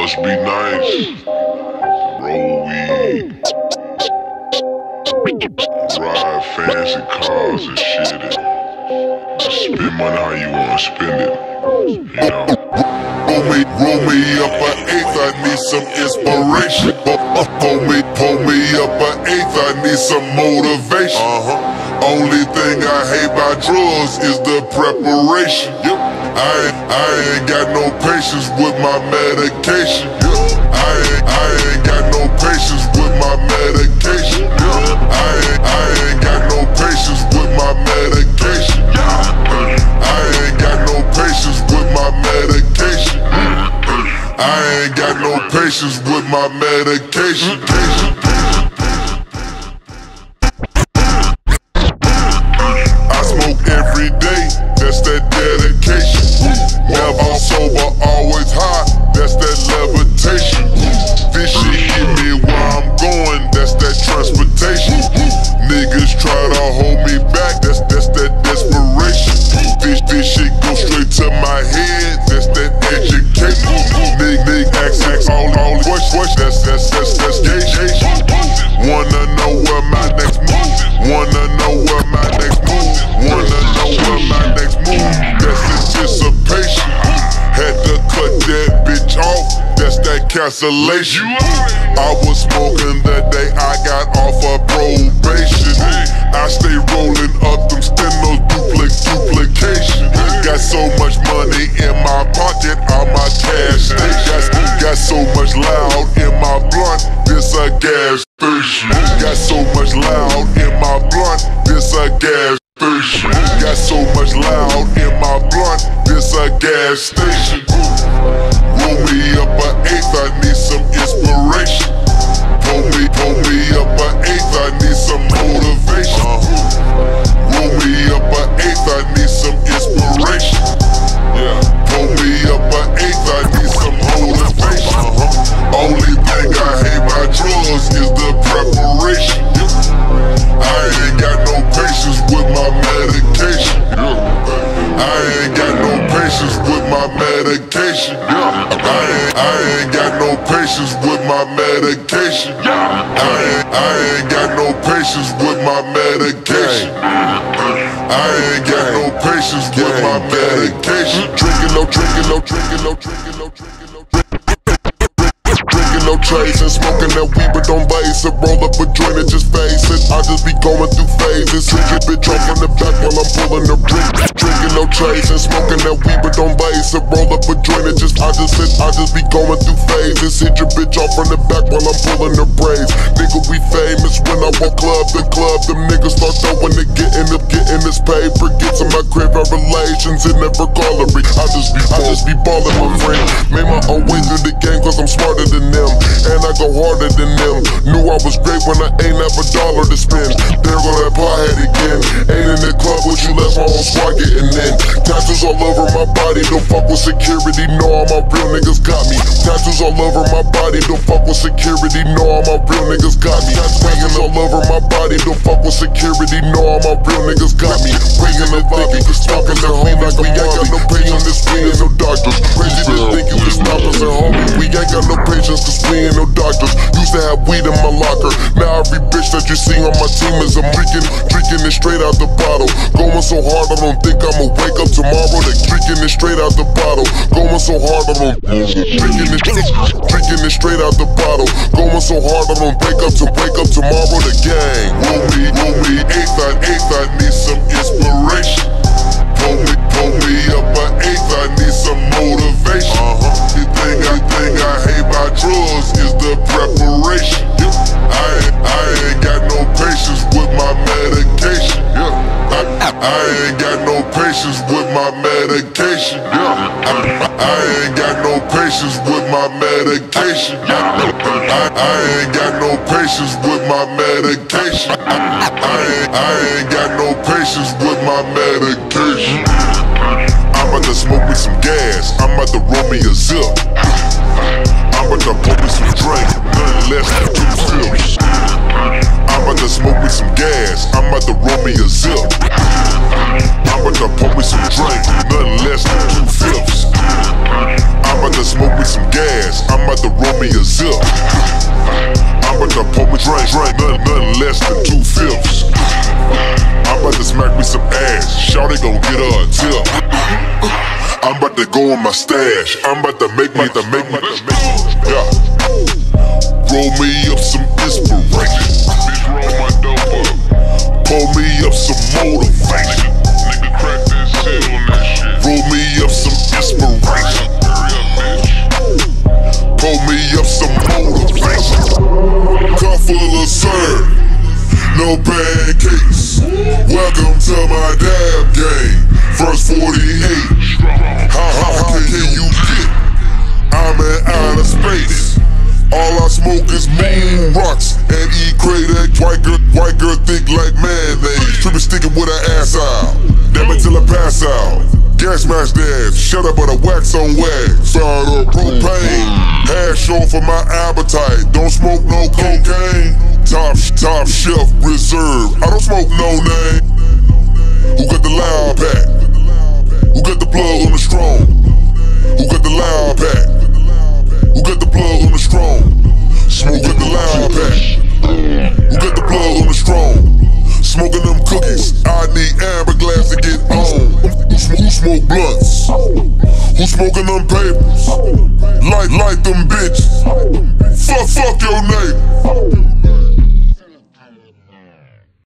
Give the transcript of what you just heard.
Must be nice. Roll weed. Ride fancy cars and shit. Just spend money how you wanna spend it. You know. Roll me up an eighth, I need some inspiration. Pull me up an eighth, I need some motivation. Only thing I hate about drugs is the preparation. I ain't got no patience with my medication. I ain't got no patience with my medication. I ain't got no patience with my medication. I ain't got no patience with my medication. I ain't got no patience with my medication. I smoke every day, that's that dedication. Never sober, always high, that's that levitation. This shit get me where I'm going, that's that transportation. Niggas try to hold me back, that's that desperation. This shit go straight to my head, that's that education. Nigga ask all questions, that's gay. Wanna know where my next move? Wanna know where my next move? Wanna know where my next move? That's anticipation. Had to cut that bitch off, that's that cancellation. I was smoking the day I got off of probation. I stay rolling up them stenos, duplication. Got so much money in my pocket, all my cash station. Got so much loud in my blunt, this a gas station. Got so much loud in my blunt, this a gas station. Got so much loud in my blunt, this a gas station. Roll me up an eighth, I need some inspiration. Pull me up an eighth, I need some motivation. Roll me up an eighth, I need some inspiration. Pull me up an eighth, I need some motivation. Only thing I hate about drugs is the preparation. I ain't got no patience with my medication. I ain't got no patience with my medication. I ain't got no patience with my medication. I ain't got no patience with my medication. I ain't got no patience with my medication. Drinking no trays and smoking that weed, but don't base it. Roll up a joint and just face it. I just be going through phases. Hit your bitch off from the back while I'm pulling the brick. Drinking no trays and smoking that weed, but don't base it. Roll up a joint and I just be going through phases. Hit your bitch off from the back while I'm pulling the braids. Nigga, we famous when I walk club to club. Them niggas start throwing the getting this paper. Get to my crib, our relations, it never gallery. I just be ballin', my friend. Made my own way through the game cause I'm smarter than them. And I go harder than them. Knew I was great when I ain't have a dollar to spend. There go that pothead again. Ain't in the club with you, left my whole squad getting in. Tattoos all over my body, don't fuck with security. Know all my real niggas got me. Tattoos all over my body, don't fuck with security. Know all my real niggas got me. Tattoos all over my body, don't fuck with security. Know all my real niggas got me. Bringing the body, smoking the weed like we ain't got no patience. This we ain't no doctors. Crazy to think you can stop us at home. We ain't got no patience cause we ain't no doctors. Used to have weed in my locker. Now every bitch that you see on my team is a drinking it straight out the bottle. Going so hard I don't think I'ma wake up tomorrow. They drinking it straight out the bottle. Going so hard I don't drinking it straight out the bottle. Going so hard I don't wake up tomorrow. The gang. Roll me eighth, I need some inspiration. Pull me up an eighth, I need some motivation. The thing I hate about drugs is the preparation. I ain't got no patience with my medication. I ain't got no patience with my medication. I ain't got no patience with my medication. I ain't got no patience with my medication. I ain't got no patience with my medication. I'm about to smoke me some gas, I'm about to roll me a zip. I'm about to pour me some drink, nothing less than 2 sips. I'm about to smoke me some gas, I'm about to roll me a zip. I'm about to pour me some drink, nothing less than 2 fifths. I'm about to smoke me some gas, I'm about to me a zip. I'm about to pour me drink, nothing less than 2/5. I'm about to smack me some ass, shawty gon' get her a tip. I'm about to go in my stash, I'm about to make me, yeah. Roll me up some inspiration. Bitch, roll my dope up. Pour me up some motivation. Nigga, crack this shit on that shit. Roll me up some inspiration. Hurry up, bitch. Pour me up some motivation. Cup full of syrup, no pancakes. Welcome to my dab game. First 48. How can you get? I'm in outer space. All I smoke is moon rocks and eat crater. White girl thick like mayonnaise. Trippin' sticking with her ass out. Damn it till I pass out. Gas mask dance, shut up but a wax on wax. Fired up propane, hash on for my appetite. Don't smoke no cocaine. Top shelf reserve. I don't smoke no name. Who got the loud pack? Who got the plug on the strong? Who got the loud pack? Who got the plug on the strong? Smoke with the loud pack. Who got the plug on the strong? Smoking them cookies. I need amber glass to get on. Who smoke blunts? Who smoking them papers? Light them bitches. Fuck your neighbor.